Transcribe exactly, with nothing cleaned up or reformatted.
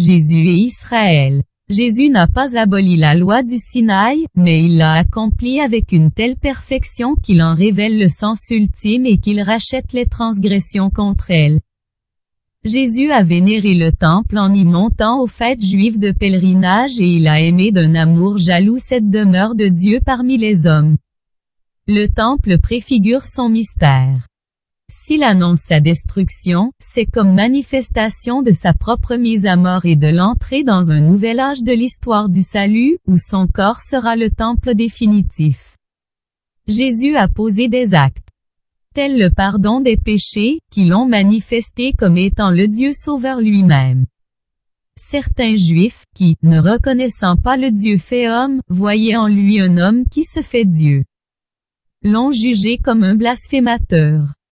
Jésus et Israël. Jésus n'a pas aboli la loi du Sinaï, mais il l'a accomplie avec une telle perfection qu'il en révèle le sens ultime et qu'il rachète les transgressions contre elle. Jésus a vénéré le temple en y montant aux fêtes juives de pèlerinage et il a aimé d'un amour jaloux cette demeure de Dieu parmi les hommes. Le temple préfigure son mystère. S'il annonce sa destruction, c'est comme manifestation de sa propre mise à mort et de l'entrée dans un nouvel âge de l'histoire du salut, où son corps sera le temple définitif. Jésus a posé des actes, tel le pardon des péchés, qui l'ont manifesté comme étant le Dieu sauveur lui-même. Certains Juifs, qui, ne reconnaissant pas le Dieu fait homme, voyaient en lui un homme qui se fait Dieu, l'ont jugé comme un blasphémateur.